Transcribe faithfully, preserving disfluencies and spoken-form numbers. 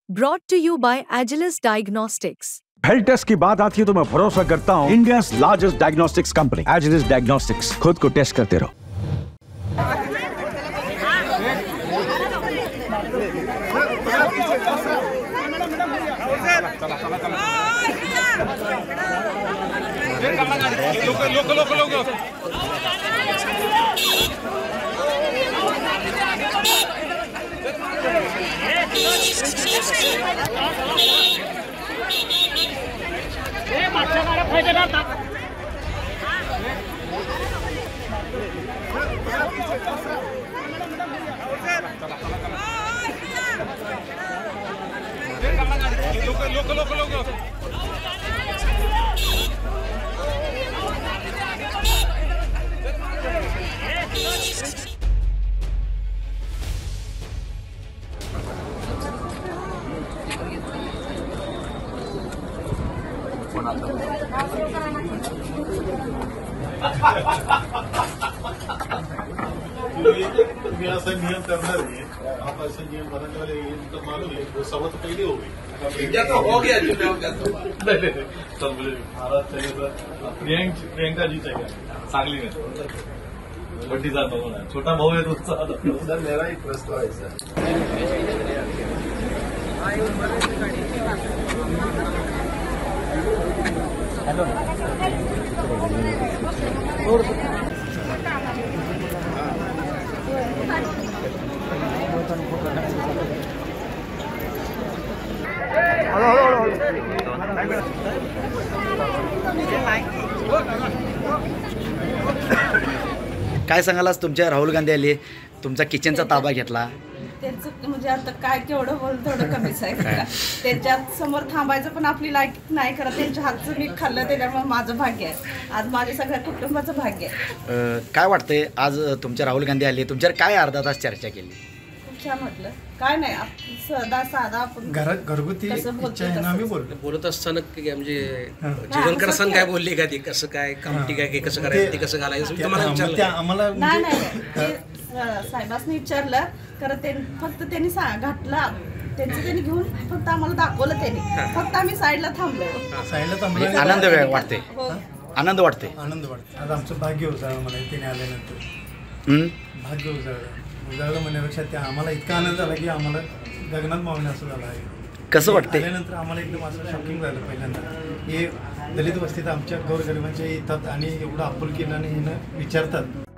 Brought to you by Agilus Diagnostics. Health test की बात आती है तो मैं भरोसा करता हूँ India largest diagnostics company Agilus diagnostics. खुद को टेस्ट करते रहो। लोक लोक लोक लोक लोक लोक लोक लोक मी असा नियम करणार आहे। आप ऐसा नियम बनाने वाले तो मालूम है वो सब तो पहले हो गई। इंडिया तो हो गया जो हो गया तो सब बोले भारत चाहिए प्रियंक प्रियंका जी चाहिए सांगली में बड्डी जाता हूँ छोटा भाऊ है तुमचा सर मेरा एक प्रश्न है सर। हेलो काय सांगाल आज तुमच्या राहुल गांधी आले तुमचा किचनचा ताबा घेतला त्यांचं म्हणजे आता काय केवढं बोल थोडं कमीच आहे का त्यांच्या समोर थांबायचं पण आपली लायक नाही करत। त्यांच्या हातचं मी खाल्लं त्याच्यामुळे माझं भाग्य आहे आज माझ्या सगळ्या कुटुंबाचं भाग्य आहे। काय वाटतंय आज तुमच्या राहुल गांधी आले तुमच्यावर काय अर्धा तास चर्चा केली? खूप छान वाटलं। काय नाही सदा साधा आपण घरात घरगुती आम्ही बोलतो बोलत असताना म्हणजे जीवनकर सण काय बोलली का ती कसं काय कामटी काय कसं करायचं ते कसं घालायचं तुम्हाला आम्हाला नाही नाही साहेबांनी विचारलं खरं ते फक्त त्यांनी घातला त्यांचं त्यांनी घेऊन फक्त आम्हाला दाखवलं त्यांनी फक्त आम्ही साईडला थांबलो साईडला थांबलो। आनंद वाटते आनंद वाटते आनंद वाटते आज आमचं भाग्य उजाळलं मला त्याने आल्यानंतर भाग्य उजाळलं उजाळलं म्हणण्यापेक्षा त्या आम्हाला इतका आनंद झाला की आम्हाला गगनात मावणे असं झालं आहे। कसं वाटतं आल्यानंतर आम्हाला एकदम असं शॉकिंग झालं पहिल्यांदा हे दलित वस्तीत आमच्या गोरगरिबांच्या येतात आणि एवढं आपुलकीनं विचारतात।